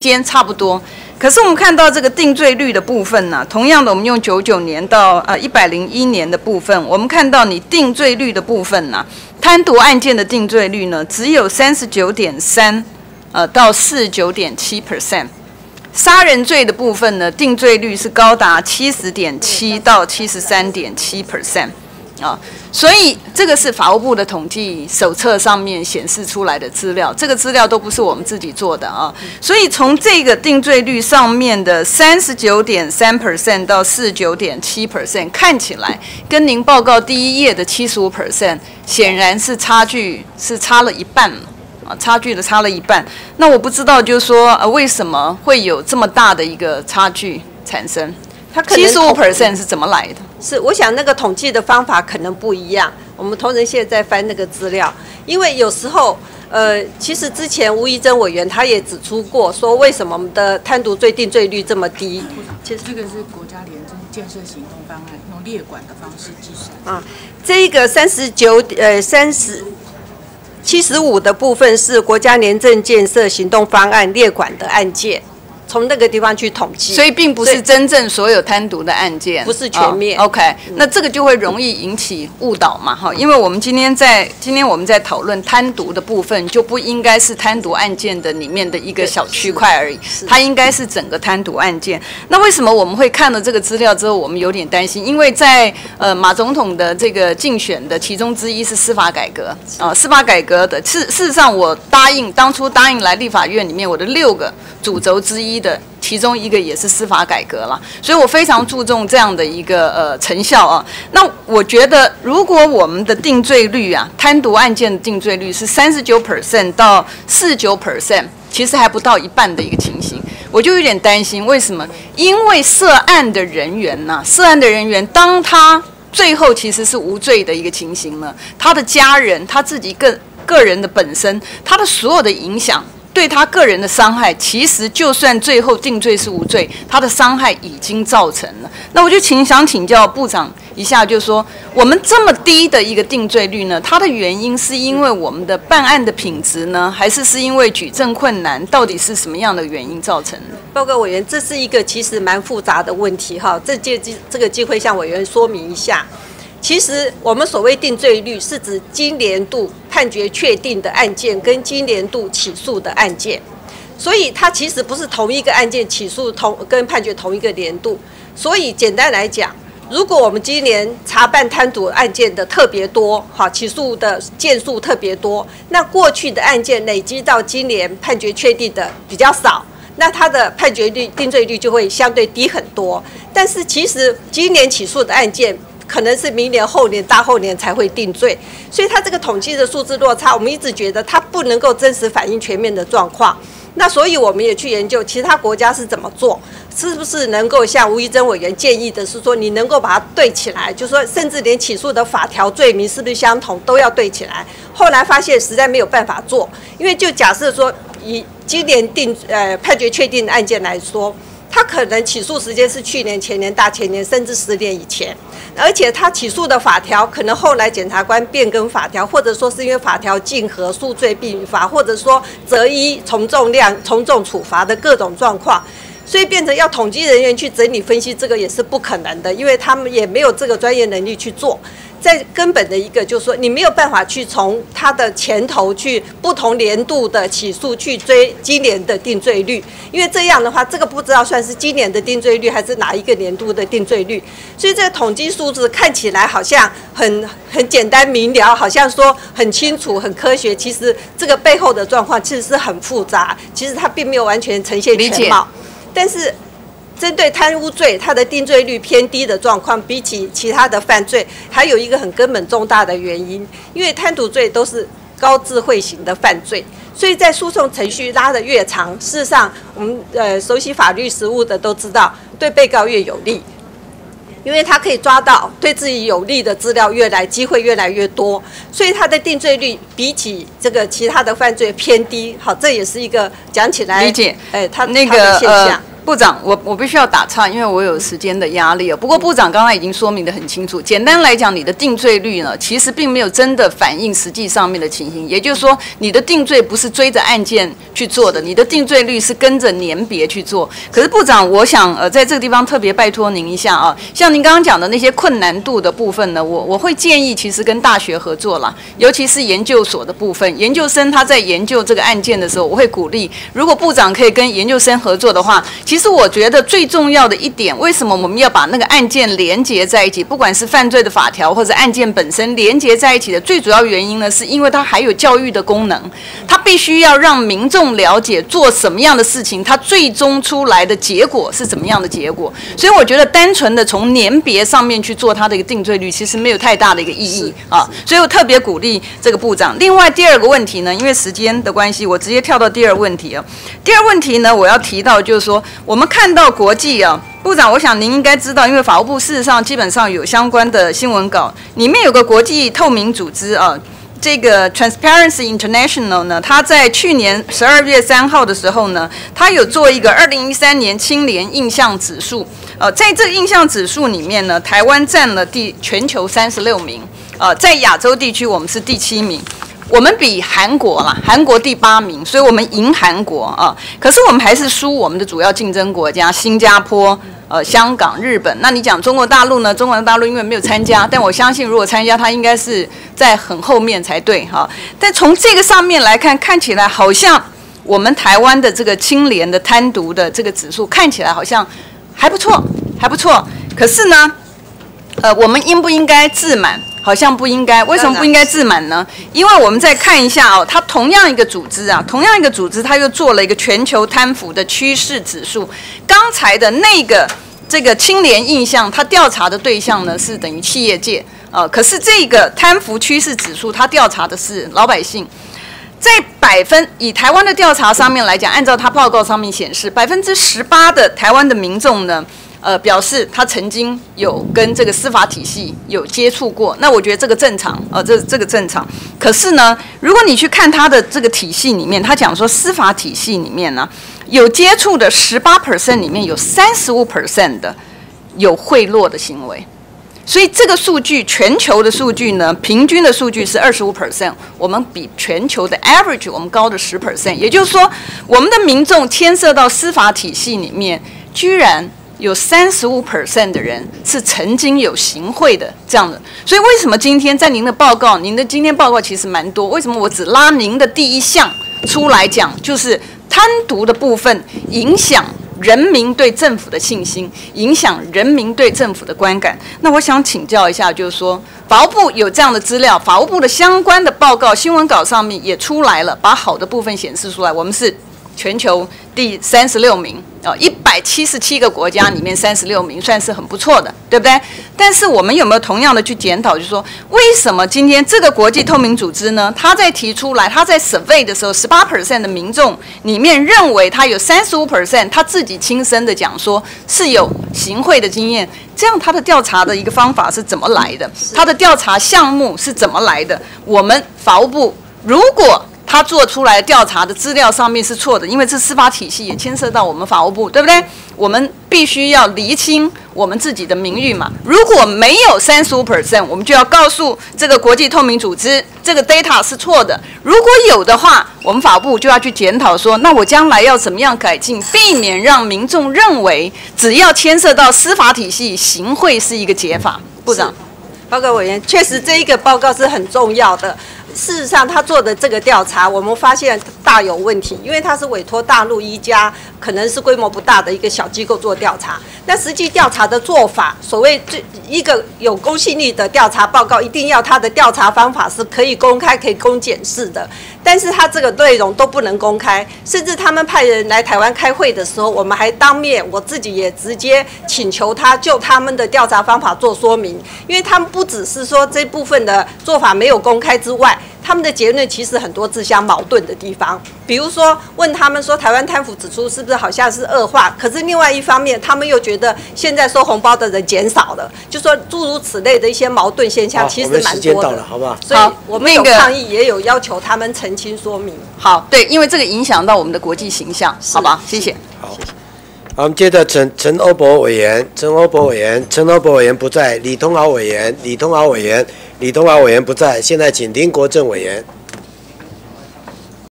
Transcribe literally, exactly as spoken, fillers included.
间差不多。可是我们看到这个定罪率的部分呢、啊，同样的，我们用九九年到呃一百零一年的部分，我们看到你定罪率的部分呢、啊，贪渎案件的定罪率呢只有三十九点三，呃到四十九点七 percent。杀人罪的部分呢，定罪率是高达七十点七到七十三点七 percent。啊，所以这个是法务部的统计手册上面显示出来的资料，这个资料都不是我们自己做的啊。所以从这个定罪率上面的三十九点三 percent 到四十九点七 percent， 看起来跟您报告第一页的七十五 percent 显然是差距是差了一半啊，差距的差了一半。那我不知道，就是说呃为什么会有这么大的一个差距产生？它七十五 percent 是怎么来的？ 是，我想那个统计的方法可能不一样。我们同仁现在在翻那个资料，因为有时候，呃，其实之前吴怡珍委员他也指出过，说为什么我们的贪渎罪定罪率这么低？ 其实这个是国家廉政建设行动方案，用列管的方式计算。啊， 这个三十九呃三十七十五的部分是国家廉政建设行动方案列管的案件。从那个地方去统计， 所以并不是真正所有贪渎的案件， 不是全面。 哦、OK，、嗯、那这个就会容易引起误导嘛，哈，因为我们今天在今天我们在讨论贪渎的部分，就不应该是贪渎案件的里面的一个小区块而已，它应该是整个贪渎案件。那为什么我们会看了这个资料之后，我们有点担心？因为在呃马总统的这个竞选的其中之一是司法改革啊、呃，司法改革的事事实上我答应当初答应来立法院里面我的六个主轴之一的其中一个也是司法改革了，所以我非常注重这样的一个呃成效啊。那我觉得，如果我们的定罪率啊，贪渎案件的定罪率是三十九 percent 到四十九 percent， 其实还不到一半的一个情形，我就有点担心。为什么？因为涉案的人员呐、啊，涉案的人员当他最后其实是无罪的一个情形呢，他的家人、他自己个个人的本身，他的所有的影响。对他个人的伤害，其实就算最后定罪是无罪，他的伤害已经造成了。那我就请想请教部长一下，就是说我们这么低的一个定罪率呢，它的原因是因为我们的办案的品质呢，还是是因为举证困难？到底是什么样的原因造成的？ 报告委员，这是一个其实蛮复杂的问题哈，这借这个机会向委员说明一下。其实我们所谓定罪率是指经年度判决确定的案件跟经年度起诉的案件，所以它其实不是同一个案件起诉同跟判决同一个年度。所以简单来讲，如果我们今年查办贪渎案件的特别多，好，起诉的件数特别多，那过去的案件累积到今年判决确定的比较少，那它的判决率定罪率就会相对低很多。但是其实今年起诉的案件，可能是明年、后年、大后年才会定罪，所以它这个统计的数字落差，我们一直觉得它不能够真实反映全面的状况。那所以我们也去研究其他国家是怎么做，是不是能够像吴怡珍委员建议的是说，你能够把它对起来，就是说甚至连起诉的法条罪名是不是相同都要对起来。后来发现实在没有办法做，因为就假设说以今年定呃判决确定的案件来说。他可能起诉时间是去年、前年、大前年，甚至十年以前，而且他起诉的法条可能后来检察官变更法条，或者说是因为法条竞合、数罪并罚，或者说择一从重量、从重处罚的各种状况，所以变成要统计人员去整理分析，这个也是不可能的，因为他们也没有这个专业能力去做。在根本的一个就是说，你没有办法去从它的前头去不同年度的起诉去追今年的定罪率，因为这样的话，这个不知道算是今年的定罪率还是哪一个年度的定罪率，所以这个统计数字看起来好像很很简单明了，好像说很清楚、很科学，其实这个背后的状况其实是很复杂，其实它并没有完全呈现全貌，但是。针对贪污罪，它的定罪率偏低的状况，比起其他的犯罪，还有一个很根本重大的原因，因为贪渎罪都是高智慧型的犯罪，所以在诉讼程序拉得越长，事实上，我们呃熟悉法律实务的都知道，对被告越有利，因为他可以抓到对自己有利的资料越来机会越来越多，所以他的定罪率比起这个其他的犯罪偏低。好，这也是一个讲起来理解， 哎，他那个现象。 呃部长，我我必须要打岔，因为我有时间的压力哦。不过部长刚才已经说明得很清楚。简单来讲，你的定罪率呢，其实并没有真的反映实际上面的情形。也就是说，你的定罪不是追着案件去做的，你的定罪率是跟着年别去做。可是部长，我想呃，在这个地方特别拜托您一下啊，像您刚刚讲的那些困难度的部分呢，我我会建议其实跟大学合作啦，尤其是研究所的部分，研究生他在研究这个案件的时候，我会鼓励，如果部长可以跟研究生合作的话。其实我觉得最重要的一点，为什么我们要把那个案件连结在一起？不管是犯罪的法条或者案件本身连结在一起的最主要原因呢，是因为它还有教育的功能，它必须要让民众了解做什么样的事情，它最终出来的结果是怎么样的结果。所以我觉得单纯的从年别上面去做它的一个定罪率，其实没有太大的一个意义啊。所以我特别鼓励这个部长。另外第二个问题呢，因为时间的关系，我直接跳到第二个问题啊。第二个问题呢，我要提到就是说。我们看到国际啊，部长，我想您应该知道，因为法务部事实上基本上有相关的新闻稿，里面有个国际透明组织啊，这个 Transparency International 呢，它在去年十二月三号的时候呢，它有做一个二零一三年清廉印象指数，呃，在这个印象指数里面呢，台湾占了第全球三十六名，呃，在亚洲地区我们是第七名。我们比韩国啦，韩国第八名，所以我们赢韩国啊。可是我们还是输我们的主要竞争国家，新加坡、呃香港、日本。那你讲中国大陆呢？中国大陆因为没有参加，但我相信如果参加，它应该是在很后面才对哈。但从这个上面来看，看起来好像我们台湾的这个清廉的贪渎的这个指数看起来好像还不错，还不错。可是呢，呃，我们应不应该自满？好像不应该，为什么不应该自满呢？因为我们再看一下哦，它同样一个组织啊，同样一个组织，它又做了一个全球贪腐的趋势指数。刚才的那个这个清廉印象，它调查的对象呢是等于企业界，呃，可是这个贪腐趋势指数，它调查的是老百姓。在百分以台湾的调查上面来讲，按照它报告上面显示，百分之十八的台湾的民众呢。呃，表示他曾经有跟这个司法体系有接触过，那我觉得这个正常，呃，这这个正常。可是呢，如果你去看他的这个体系里面，他讲说司法体系里面呢，有接触的十八 percent 里面有三十五 percent 的有贿赂的行为，所以这个数据，全球的数据呢，平均的数据是二十五 percent， 我们比全球的 average 我们高的十 percent， 也就是说，我们的民众牵涉到司法体系里面，居然。有三十五 percent 的人是曾经有行贿的这样的，所以为什么今天在您的报告，您的今天报告其实蛮多，为什么我只拉您的第一项出来讲，就是贪渎的部分影响人民对政府的信心，影响人民对政府的观感。那我想请教一下，就是说法务部有这样的资料，法务部的相关的报告新闻稿上面也出来了，把好的部分显示出来，我们是全球第三十六名。哦，一百七十七个国家里面三十六名，算是很不错的，对不对？但是我们有没有同样的去检讨，就是说，为什么今天这个国际透明组织呢？他在提出来，他在 survey 的时候，十八 percent 的民众里面认为他有三十五 percent， 他自己亲身的讲说是有行贿的经验。这样他的调查的一个方法是怎么来的？他的调查项目是怎么来的？我们法务部如果他做出来调查的资料上面是错的，因为这司法体系也牵涉到我们法务部，对不对？我们必须要厘清我们自己的名誉嘛。如果没有三十五 percent， 我们就要告诉这个国际透明组织，这个 data 是错的。如果有的话，我们法务部就要去检讨说，那我将来要怎么样改进，避免让民众认为只要牵涉到司法体系，行贿是一个解法。部长， 报告委员，确实这一个报告是很重要的。事实上，他做的这个调查，我们发现大有问题，因为他是委托大陆一家可能是规模不大的一个小机构做调查。那实际调查的做法，所谓最一个有公信力的调查报告，一定要他的调查方法是可以公开、可以供检视的。但是他这个内容都不能公开，甚至他们派人来台湾开会的时候，我们还当面，我自己也直接请求他就他们的调查方法做说明，因为他们不只是说这部分的做法没有公开之外。他们的结论其实很多自相矛盾的地方，比如说问他们说台湾贪腐指数是不是好像是恶化，可是另外一方面他们又觉得现在收红包的人减少了，就说诸如此类的一些矛盾现象其实蛮多的。我们时间到了，好不好？所以我们有抗议，也有要求他们澄清说明。 好，对，因为这个影响到我们的国际形象，好吧？谢谢。 好。 好，我们接着陈陈欧博委员，陈欧博委员，陈欧博委员不在，李通豪委员，李通豪委员，李通豪委员不在，现在请林国正委员。